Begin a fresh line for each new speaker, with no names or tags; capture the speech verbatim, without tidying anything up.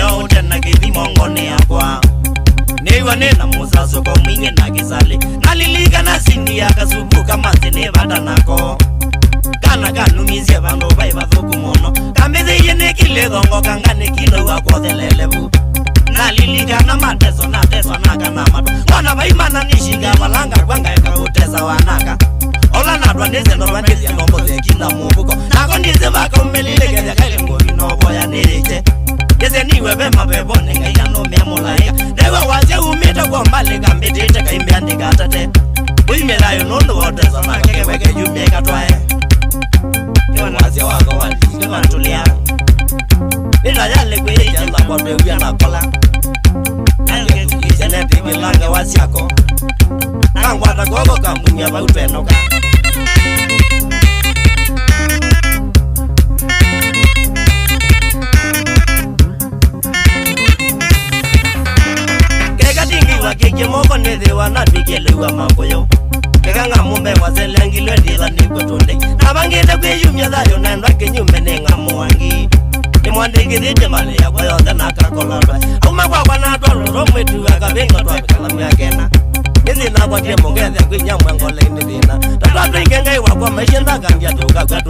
no tena kithimo ngone yakwa Niwa nena musaso kwa mwingi na kisali Naliliga na sindi akasubuka manzini vada nako Kana kanumizia vando vaiva thuku mono Kambizi yene kile dhongo kangane kilo wako thelelevu Naliliga na mateso na teso naka na mato Wana vaimana nishiga malanga kwanga eka utesa wanaka Ola nadwa nise norwa nizia nombo zekina mubuko Nako nise vaka umelilege zia kaili ngovi nobo ya nirike Yese niwe vema vebone nga yano memola heka Dewa waze umita kwa mbali kambitite kaimbia ndikatate Uimelayo nondo wote zona keke weke jumeka twae Ewa waze wako wali kima tulia Nila yale kwe jala kwa bewia na kola Nange tukisene tibilange wasiako Nangwata gogo kamungia vautwe noka Kiki moko nede wana nikelewa mambo yo Kika nga mumbe waselengi lwendila niko tunde Nabangita kwe yumya dhayo nendwa kinyume nenga muwangi Nimwande kithite male ya kwa yonde na kakolodwa Auma kwa kwa natwa roro mwetu waka venga twa mikalamu ya kena Izi na kwa tie mungethe kwinya mwengole indidina Tatwa tuingenga iwa kwa maisha ndaka mbia tuka kwa tu